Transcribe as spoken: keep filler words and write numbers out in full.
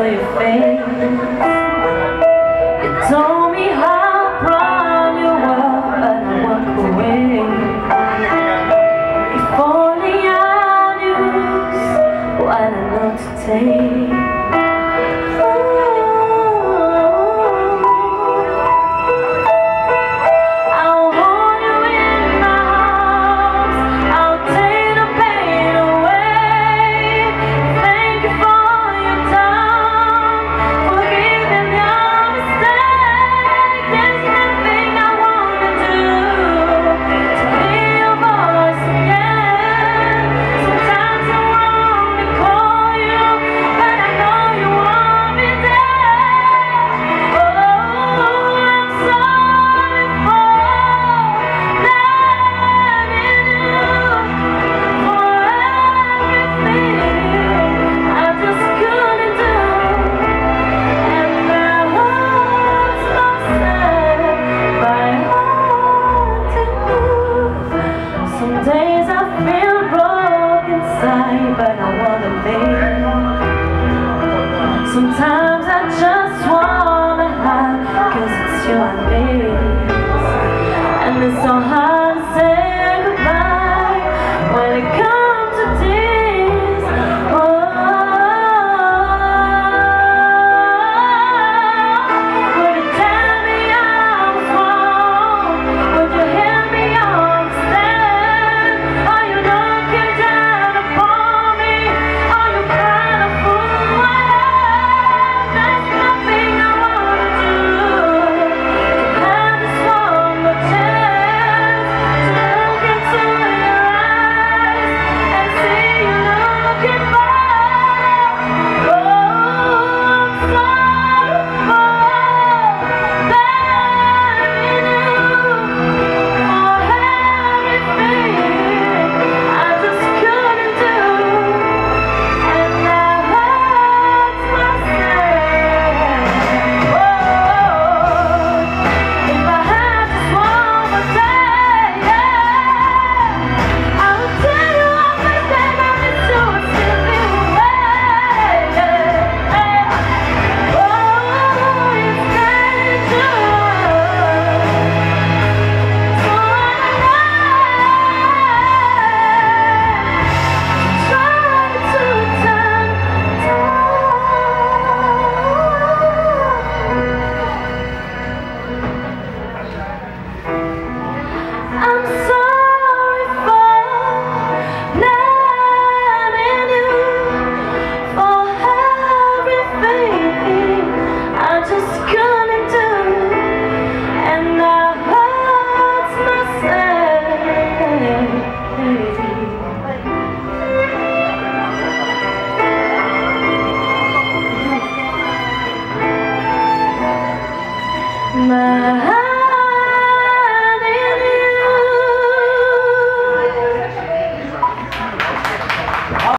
saw your face. You told me how proud you were, but I walked away. If only I knew what I love to take. Some days I feel broke inside, but I wanna live. Sometimes I just wanna hide, cause it's you I miss. And it's so hard to say goodbye when it comes to this. Oh, would you tell me I was wrong? Would you hear me understand? Are you looking down upon me? Are you trying to fool my head? There's nothing I wanna do to have this one more chance to look into your eyes and see you looking back. Oh, I'm sorry for letting you for everything I just couldn't do, and now hurts myself. Oh, if I had just one more day, I would tell you everything I miss you and still be away. Oh, it's dangerous, so I try to turn I'm sorry for letting you for everything I just couldn't do, and now hurts myself. My